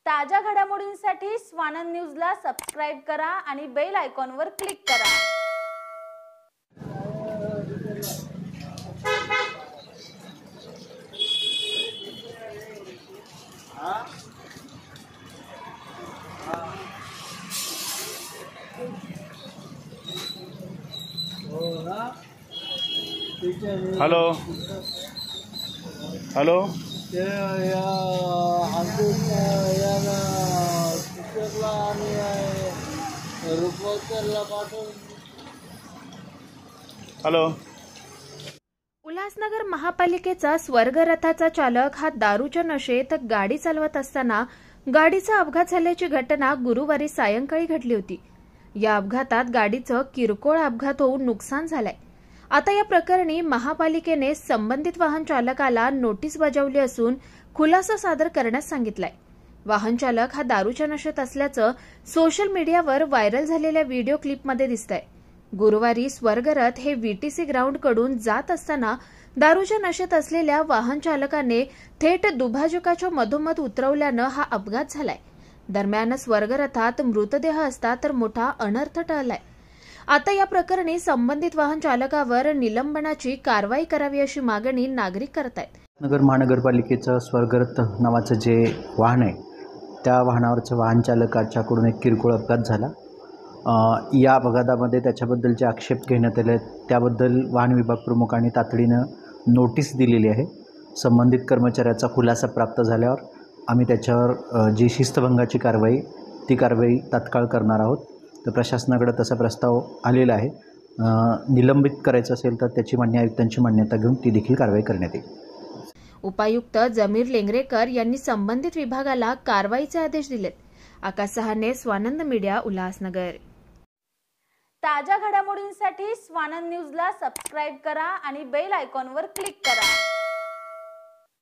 ताज्या घडामोडींसाठी स्वानंद न्यूजला सबस्क्राइब करा आणि बेल आयकॉनवर क्लिक करा। Hello hello hello. उल्हासनगर महापालिकेचा स्वर्गरथाचा चालक हा दारूच्या नशेत गाडी चालवत असताना गाडीचा अपघात झाल्याची घटना गुरुवारी सायंकाळी घडली होती। या अपघातात गाडीचं किरकोळ अपघात होऊन नुकसान झालंय। आता या प्रकरणी महापालिकेने संबंधित वाहन चालकाला नोटीस बजावली असून खुलासा सादर करण्यास सांगितलाय। वाहन चालक हा दारूच्या नशेत असल्याचं सोशल मीडियावर व्हायरल झालेल्या व्हिडिओ क्लिपमध्ये दिसतंय। गुरुवारी स्वर्गरथ हे व्हीटीसी ग्राउंडकडून जात असताना दारूच्या नशेत असलेल्या वाहन चालकाने थेट दुभाजकाच्या मधोमध उतरवल्यानं हा अपघात झालाय। दरम्यान स्वर्गरथात मृतदेह असता तर मोठा अनर्थ टळलाय। आता या प्रकरणी संबंधित वाहन चालकावर निलंबनाची कारवाई करावी अशी मागणी नागरिक करतायत। नगर महानगरपालिकेचं स्वर्गरथ नावाचं जे वाहन आहे त्या वाहनावरचं वाहन चालकाच्याकडून एक किरकोळ अपघात झाला। या अपघातामध्ये त्याच्याबद्दलचे आक्षेप घेण्यात आले, त्याबद्दल वाहन विभाग प्रमुखांनी तातडीनं नोटीस दिलेली आहे। संबंधित कर्मचाऱ्याचा खुलासा प्राप्त झाल्यावर आम्ही त्याच्यावर जी शिस्तभंगाची ती कारवाई तात्काळ करणार आहोत। तर प्रशासनाकडे तसा प्रस्ताव आलेला आहे। निलंबित करायचं असेल तर त्याची मान्य आयुक्तांची मान्यता घेऊन ती देखील कारवाई करण्यात येईल। उपायुक्त जमीर लेंगरेकर यांनी संबंधित विभागाला कारवाईचे आदेश दिलेत। आकाश सहाने, स्वानंद मीडिया, उल्हासनगर। ताज्या घडामोडींसाठी स्वानंद न्यूजला सबस्क्राइब करा आणि बेल आयकॉनवर क्लिक करा।